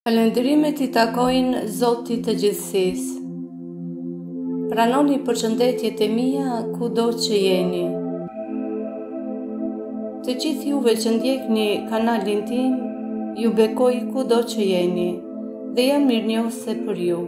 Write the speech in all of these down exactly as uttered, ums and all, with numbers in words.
Falënderimet i takojnë Zotit të gjithësisë. Pranoni përshëndetjet e mia kudo që jeni. Të gjithë juve që ndjekni kanalin tim, ju bekoj kudo që jeni dhe jam mirënjohëse për ju.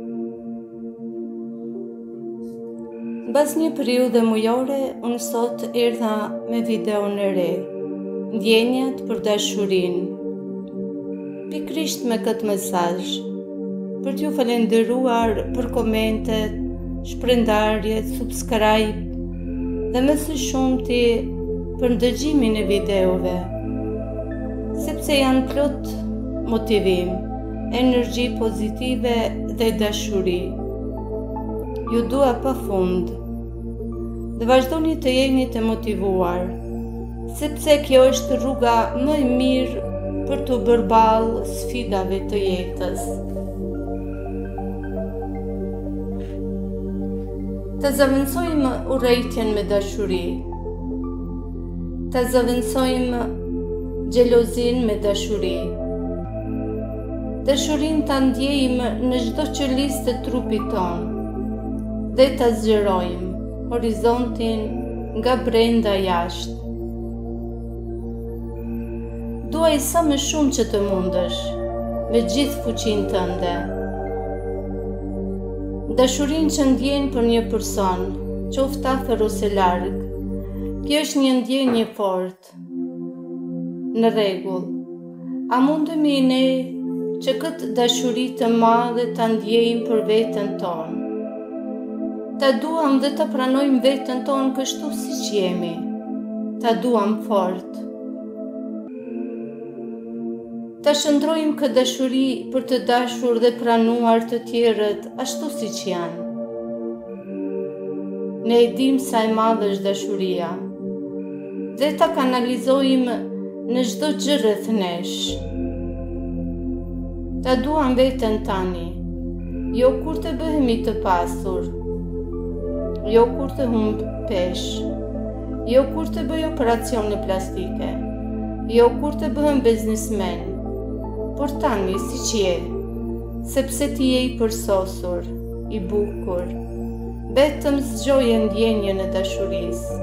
Mbas një periudhe mujore, unë sot erdha me videon e re, ndjenjat për dashurinë. Pikrisht me këtë mesazh, për t'ju falenderuar për komentet, shpërndarjet, subscribe dhe më së shumti për ndëgjimin e videove, sepse janë plot motivim, energji pozitive dhe dashuri. Ju dua pafund dhe vazhdoni të jeni të motivuar, sepse kjo është rruga më e mirë për të bërë balë sfidave të jetës. Të zëvendësojmë urrejtjen me dashuri. Të zëvendësojmë xhelozin me dashuri. Dashurin të ndjejmë në çdo qërlis të trupit tonë dhe të zgjerojmë horizontin nga brenda jashtë. Duaj sa më shumë që të mundësh, me gjithë fuqinë tënde. Dashurinë që ndjen për një person, qoftë afër ose larg, kjo është një ndjenjë fortë. Në rregull, a mundemi ne që këtë dashuri të madhe ta ndjejmë për veten tonë? Ta duam dhe ta pranojmë veten tonë kështu siç jemi. Ta duam fort. Ta shndrojmë këtë dashuri për të dashur dhe pranuar të tjerët ashtu siç janë. Ne e dim sa e madhe është dashuria dhe ta kanalizojmë në çdo gjë rreth nesh. Ta duam veten tani, jo kur të bëhemi të pasur, jo kur të humb peshë, jo kur të bëj operacione plastike, jo kur të bëhem biznesmen, por tani siç je, sepse ti je i përsosur, i bukur, vetëm zgjoje ndjenjën e dashurisë.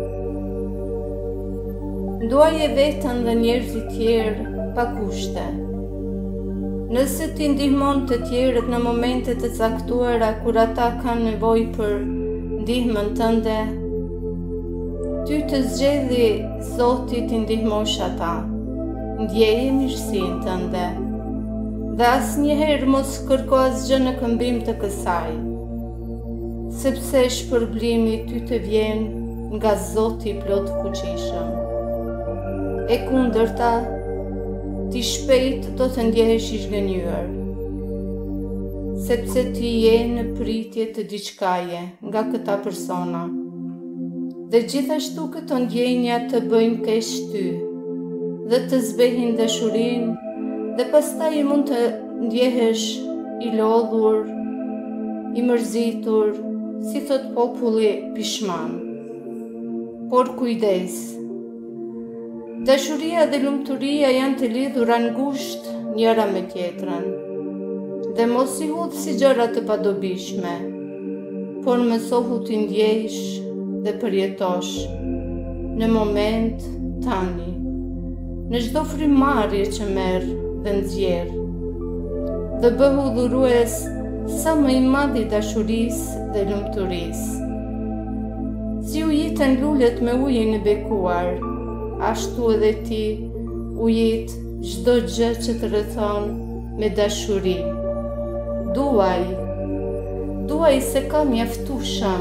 Nduaje veten dhe njerëzit tjerë pa kushte. Nëse ti ndihmon të tjerët në momente të caktuara kur ata kanë nevojë për ndihmën tënde, ty të zgjedhi Zoti t'i ndihmosh ata. Ndjeje mirësinë tënde dhe asnjëherë mos kërko asgjë në këmbim të kësaj, sepse shpërblimi ty të vjen nga Zoti i plot fuqishëm. E kundërta, ti shpejt do të ndjehesh i zhgënjur, sepse ti je në pritje të diçkaje nga këta persona. Dhe gjithashtu këto ndjenja të bëjnë keq ty dhe të zbehin dashurinë, dhe pastaj mund të ndjehesh i lodhur, i mërzitur, si thot populli pishman. Por kujdes, dashuria dhe lumturia janë të lidhura ngushtë njëra me tjetrën, dhe mos i hudh si gjëra të padobishme, por mësohu t'i ndjejsh dhe përjetosh në moment tani, në çdo frymëmarrje që merr dhe nxjerr, dhe bëhu dhurues sa më i madh i dashurisë dhe lumturisë. Si ujiten lulet me ujin e bekuar, ashtu edhe ti ujit çdo gjë që të rrethon me dashuri. Duaj, duaj se ka mjaftueshëm.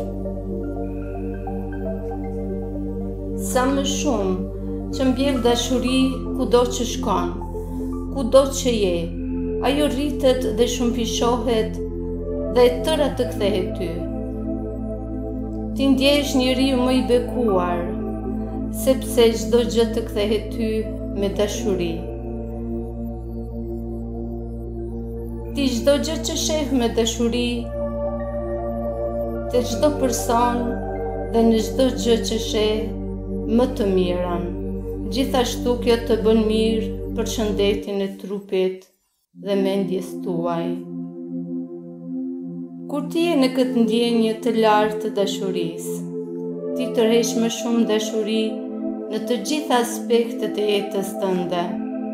Sa më shumë që mbjell dashuri kudo që shkon, kudo që je, ajo rritet dhe shumëfishohet dhe tëra të kthehet ty. Ti ndjesh njeriu më i bekuar, sepse çdo gjë të kthehet ty me dashuri. Ti çdo gjë që sheh me dashuri, te çdo person dhe në çdo gjë që sheh më të mirën. Gjithashtu kjo të bën mirë për shëndetin e trupit dhe mendjes tuaj. Kur ti je në këtë ndjenje të lartë të dashurisë, ti tërheq më shumë dashuri në të gjitha aspektet e jetës tënde.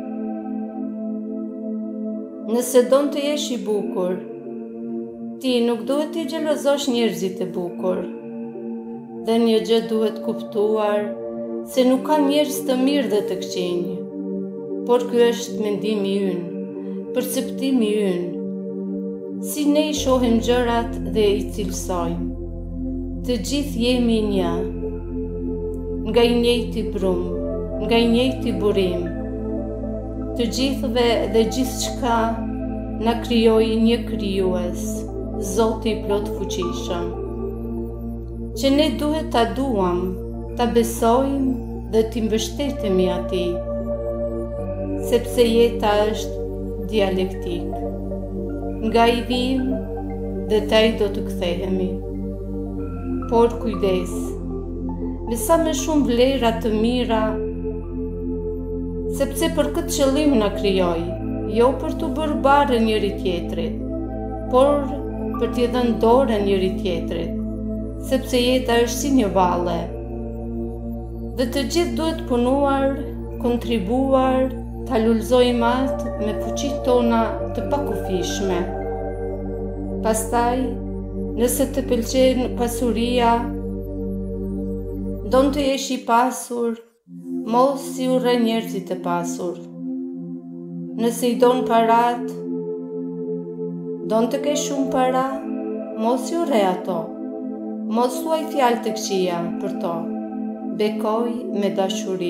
Nëse don të jesh i bukur, ti nuk duhet t'i xhelozosh njerëzit e bukur. Dhe një gjë duhet kuptuar, se nuk ka njerëz të mirë dhe të këqinj, por ky është mendimi ynë, perceptimi ynë, si ne i shohim gjërat dhe i cilësojmë. Të gjithë jemi një, nga i njëjti brum, nga i njëjti burim. Të gjithëve dhe gjithçka na krijoi një krijues, Zoti i plot fuqishëm, që ne duhet ta duam, ta besojmë dhe t'i mbështetemi atij, sepse jeta është dialektik. Nga i vim dhe taj do të kthehemi. Por kujdes, me sa më shumë vlera të mira, sepse për këtë qëllim na krijoi, jo për t'u bërë barë njëri tjetrit, por për t'i dhënë dorë njëri tjetrit, sepse jeta është si një valle. Dhe të gjithë duhet punuar, kontribuar, ta lulëzojmë atë me fuqitë tona të pakufishme. Pastaj, nëse të pëlqen pasuria, don të jesh i pasur, mos si urre njerëzit e pasur. Nëse i don parat, don të kesh shumë para, mos i urre ato. Mos thuaj fjalë të këqija për to. Bekoj me dashuri.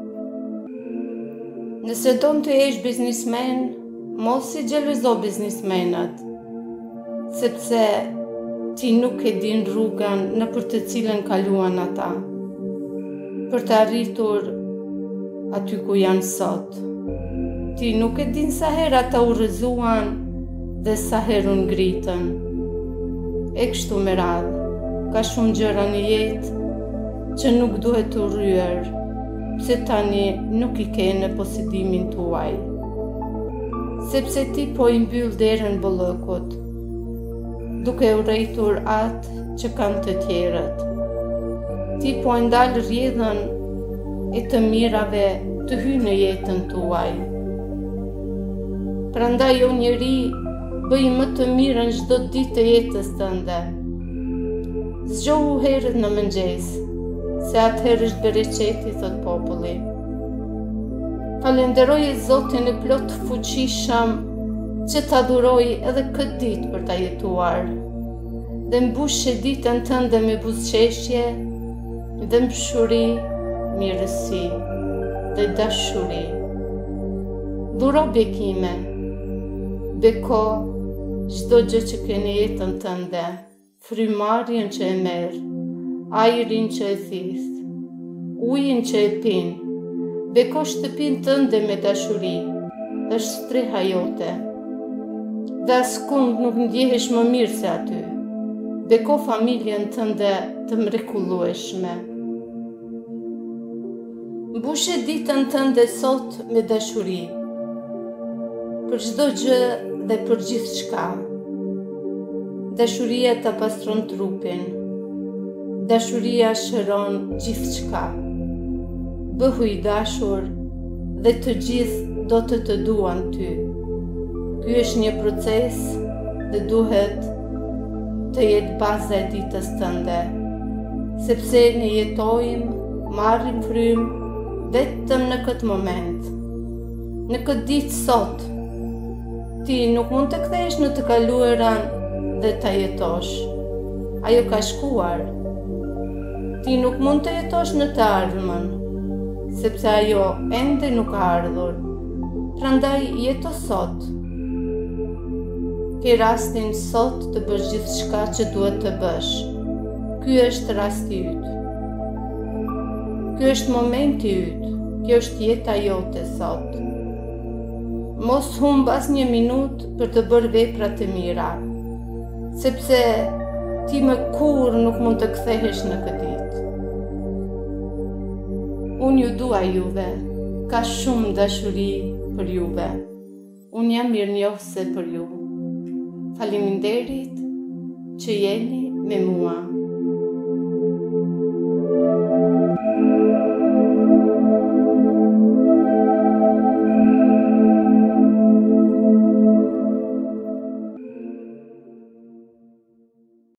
Nëse don të jesh biznismen, mos i xhelozo biznismenët, sepse ti nuk e din rrugën nëpër të cilën kaluan ata, për të arritur aty ku janë sot. Ti nuk e din sa herë ata u rrëzuan dhe sa herë u ngritën. E kështu me radhë, ka shumë gjëra në jetë që nuk duhet të rryer, pse tani nuk i ke në posedimin tuaj. Sepse ti po i mbyll derën bollëkut, duke urrejtur atë që kanë të tjerët. Ti po e ndal rrjedhën e të mirave të hyjë në jetën tuaj. Prandaj o njeri, bëj më të mirën çdo ditë të jetës tënde. Zgjohu herët në mëngjes, se atëherë është bereqeti, thot populli. Falenderoje Zotin e plot fuqishëm që ta adhuroj edhe këtë ditë për ta jetuar, dhe mbushë ditën tënde me buzëqeshje dhe mshuri, mirësi dhe dashuri. Dhuro bekime, beko çdo gjë që ke në jetën tënde, frymarrjen që e merr, ajrin që e thith, ujin që e pin. Beko shtëpinë tënde me dashuri, është streha jote, dhe askund nuk ndjehesh më mirë se aty. Beko familjen tënde të mrekullueshme. Mbushe ditën tënde sot me dashuri, për çdo gjë dhe për gjithçka. Dashuria ta pastron trupin, dashuria shëron gjithçka. Bëhu i dashur dhe të gjithë do të të duan ty. Ky është një proces dhe duhet të jetë baza e ditës tënde, sepse ne jetojmë, marrim frymë vetëm në këtë moment. Në këtë ditë sot, ti nuk mund të kthehesh në të kaluarën dhe ta jetosh. Ajo ka shkuar. Ti nuk mund të jetosh në të ardhmen, sepse ajo ende nuk ka ardhur. Prandaj jeto sot. Ke rastin sot të bësh gjithçka që duhet të bësh. Ky është rasti yt. Ky është momenti yt. Kjo është jeta jote sot. Mos humb asnjë minutë për të bërë vepra të mira, sepse ti më kur nuk mund të kthehesh në këtë ditë. Unë ju dua juve, ka shumë dashuri për juve. unë jam mirënjohëse për ju. Faleminderit që jeni me mua.